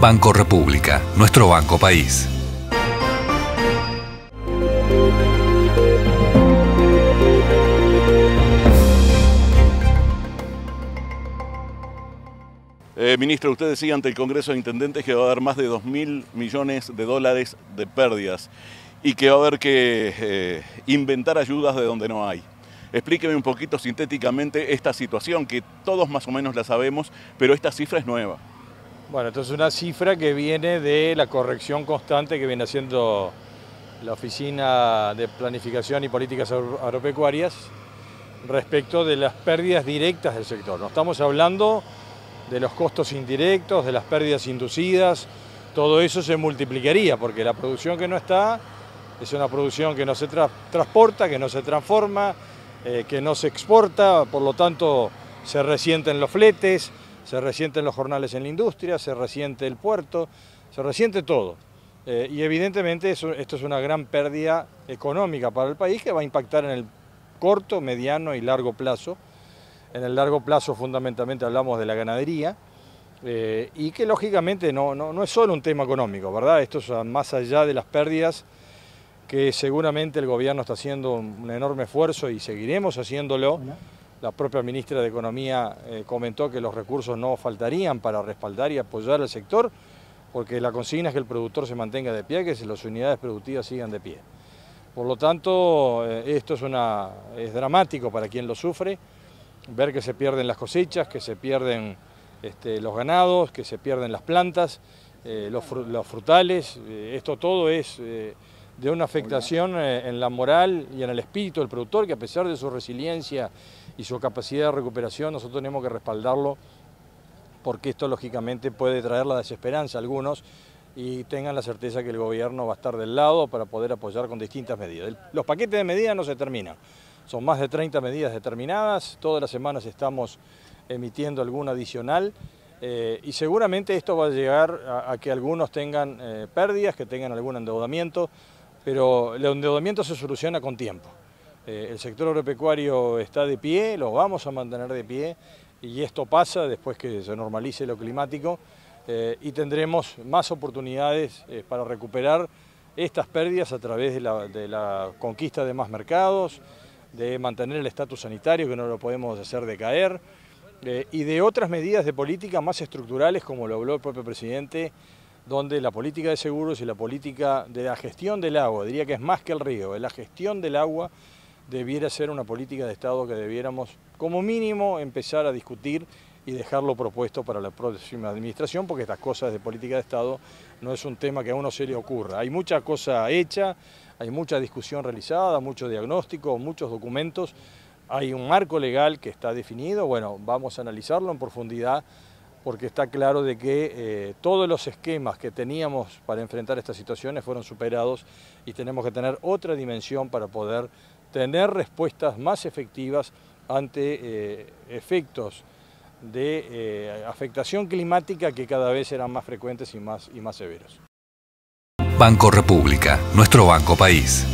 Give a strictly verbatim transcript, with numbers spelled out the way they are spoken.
Banco República, nuestro banco país. Eh, ministro, usted decía ante el Congreso de Intendentes que va a haber más de dos mil millones de dólares de pérdidas y que va a haber que eh, inventar ayudas de donde no hay. Explíqueme un poquito sintéticamente esta situación, que todos más o menos la sabemos, pero esta cifra es nueva. Bueno, esto es una cifra que viene de la corrección constante que viene haciendo la Oficina de Planificación y Políticas Agropecuarias respecto de las pérdidas directas del sector. No estamos hablando de los costos indirectos, de las pérdidas inducidas, todo eso se multiplicaría porque la producción que no está es una producción que no se tra transporta, que no se transforma, eh, que no se exporta, por lo tanto se resienten los fletes, se resienten los jornales en la industria, se resiente el puerto, se resiente todo. Eh, y evidentemente eso, esto es una gran pérdida económica para el país que va a impactar en el corto, mediano y largo plazo. En el largo plazo fundamentalmente hablamos de la ganadería eh, y que lógicamente no, no, no es solo un tema económico, ¿verdad? Esto es más allá de las pérdidas que seguramente el gobierno está haciendo un enorme esfuerzo y seguiremos haciéndolo. La propia ministra de Economía eh, comentó que los recursos no faltarían para respaldar y apoyar al sector, porque la consigna es que el productor se mantenga de pie, que las unidades productivas sigan de pie. Por lo tanto, eh, esto es, una, es dramático para quien lo sufre, ver que se pierden las cosechas, que se pierden este, los ganados, que se pierden las plantas, eh, los, fr los frutales, eh, esto todo es eh, de una afectación eh, en la moral y en el espíritu del productor, que a pesar de su resiliencia y su capacidad de recuperación, nosotros tenemos que respaldarlo, porque esto lógicamente puede traer la desesperanza a algunos y tengan la certeza que el gobierno va a estar del lado para poder apoyar con distintas medidas. Los paquetes de medidas no se terminan, son más de treinta medidas determinadas, todas las semanas estamos emitiendo alguna adicional eh, y seguramente esto va a llegar a, a que algunos tengan eh, pérdidas, que tengan algún endeudamiento, pero el endeudamiento se soluciona con tiempo. Eh, el sector agropecuario está de pie, lo vamos a mantener de pie y esto pasa después que se normalice lo climático eh, y tendremos más oportunidades eh, para recuperar estas pérdidas a través de la, de la conquista de más mercados, de mantener el estatus sanitario que no lo podemos hacer decaer eh, y de otras medidas de política más estructurales como lo habló el propio presidente, donde la política de seguros y la política de la gestión del agua, diría que es más que el río, la gestión del agua debiera ser una política de Estado que debiéramos como mínimo empezar a discutir y dejarlo propuesto para la próxima administración, porque estas cosas de política de Estado no es un tema que a uno se le ocurra. Hay mucha cosa hecha, hay mucha discusión realizada, mucho diagnóstico, muchos documentos, hay un marco legal que está definido, bueno, vamos a analizarlo en profundidad, porque está claro de que eh, todos los esquemas que teníamos para enfrentar estas situaciones fueron superados y tenemos que tener otra dimensión para poder tener respuestas más efectivas ante eh, efectos de eh, afectación climática que cada vez eran más frecuentes y más, y más severos. Banco República, nuestro banco país.